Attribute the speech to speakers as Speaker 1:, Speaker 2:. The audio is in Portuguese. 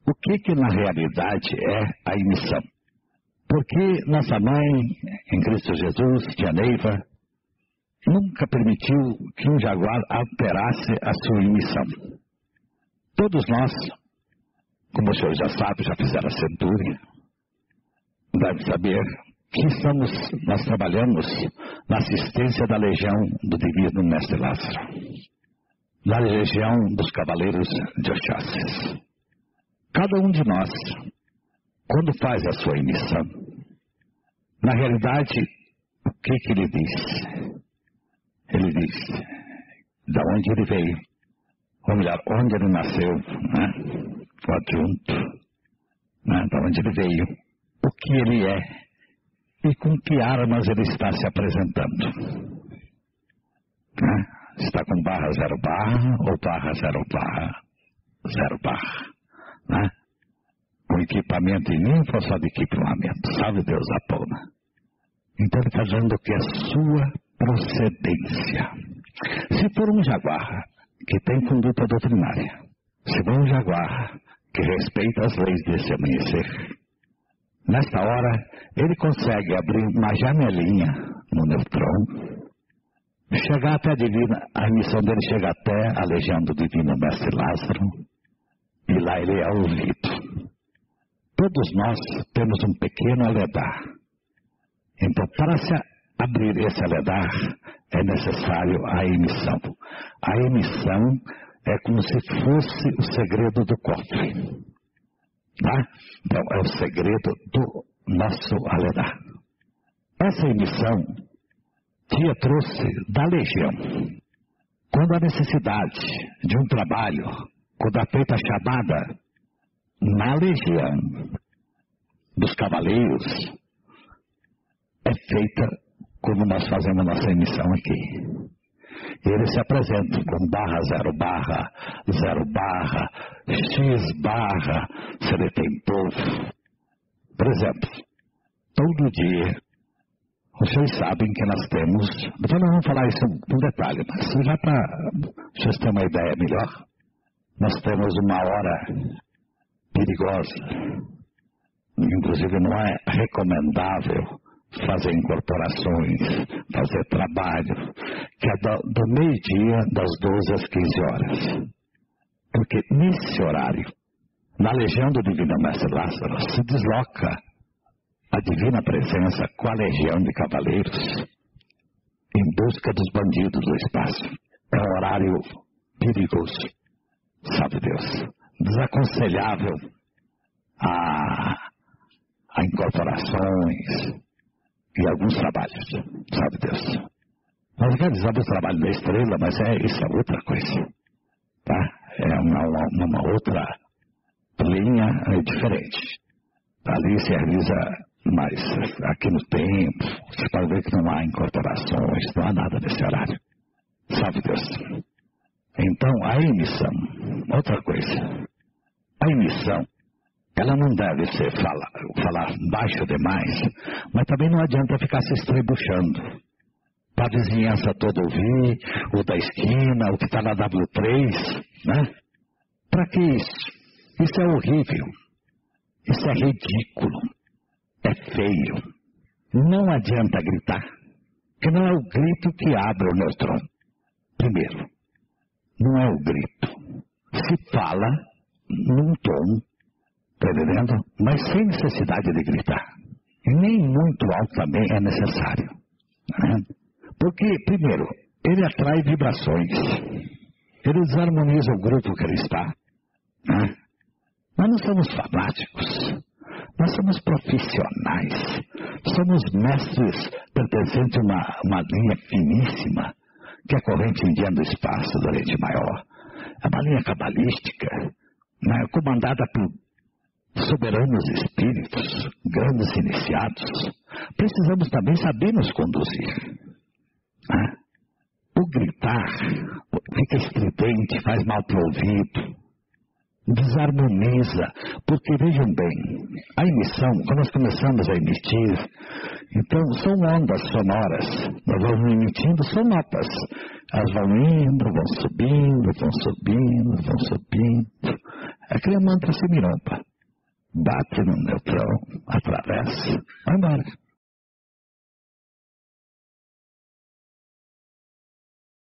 Speaker 1: o que na realidade é a emissão. Porque nossa mãe, em Cristo Jesus, tia Neiva, nunca permitiu que um jaguar alterasse a sua emissão. Todos nós, como o senhor já sabe, já fizeram a centúria, deve saber que nós trabalhamos na assistência da Legião do Divino Mestre Lázaro, da Legião dos Cavaleiros de Oxóssis. Cada um de nós, quando faz a sua emissão, na realidade, o que ele diz? Ele diz de onde ele veio, ou melhor, onde ele nasceu, né? O adjunto, né? De onde ele veio, o que ele é e com que armas ele está se apresentando. Né? Está com barra 0 barra ou barra 0 barra 0 barra, né? Com equipamento em linfa ou só de equipamento? Sabe Deus a pona. Então ele está dizendo que é sua procedência. Se for um jaguar que tem conduta doutrinária, se for um jaguar que respeita as leis desse amanhecer, nesta hora ele consegue abrir uma janelinha no neutrão, chegar até a divina, a missão dele chega até a Legião do Divino Mestre Lázaro, e lá ele é ouvido. Todos nós temos um pequeno aledar. Então, para se abrir esse aledar, é necessário a emissão. A emissão é como se fosse o segredo do cofre. Tá? Então, é o segredo do nosso aledar. Essa emissão, tia trouxe da Legião. Quando a necessidade de um trabalho, quando é feita a chamada na Legião dos Cavaleiros, é feita como nós fazemos nossa emissão aqui. Eles se apresentam com barra 0 barra, 0 barra, X barra, se ele tem povo. Por exemplo, todo dia, vocês sabem que nós temos, então nós vamos falar isso com detalhe, mas já para vocês terem uma ideia melhor, nós temos uma hora perigosa. Inclusive não é recomendável fazer incorporações, fazer trabalho, que é do meio-dia, das 12 às 15 horas. Porque nesse horário, na Legião do Divino Mestre Lázaro, se desloca a Divina Presença com a Legião de Cavaleiros em busca dos bandidos do espaço. É um horário perigoso, sabe Deus, desaconselhável a incorporações e alguns trabalhos, sabe Deus. Nós realizamos o trabalho da estrela, mas isso é outra coisa, tá? É uma outra linha diferente. Ali se realiza, mas aqui no tempo, você pode ver que não há incorporações, não há nada nesse horário, sabe Deus. Então, a emissão, outra coisa, a emissão, ela não deve ser falar baixo demais, mas também não adianta ficar se estrebuchando. Para a vizinhança toda ouvir, o da esquina, o que está na W3, né? Para que isso? Isso é horrível. Isso é ridículo. É feio. Não adianta gritar, porque não é o grito que abre o neutrão. Primeiro, não é o grito. Se fala num tom, tá entendendo? Mas sem necessidade de gritar. E nem muito alto também é necessário. Né? Porque, primeiro, ele atrai vibrações. Ele desarmoniza o grupo que ele está. Né? Nós não somos fanáticos. Nós somos profissionais. Somos mestres pertencentes a uma linha finíssima, que é a corrente indiana do espaço do Oriente Maior. É uma linha cabalística, né? Comandada por soberanos espíritos, grandes iniciados. Precisamos também saber nos conduzir. Né? O gritar fica estridente, faz mal para o ouvido, desarmoniza, porque vejam bem, a emissão, quando nós começamos a emitir, então são ondas sonoras, nós vamos emitindo, são notas, elas vão indo, vão subindo, vão subindo, vão subindo, Aquele mantra se mirompa. Bate no neutrão, atravessa, vai embora.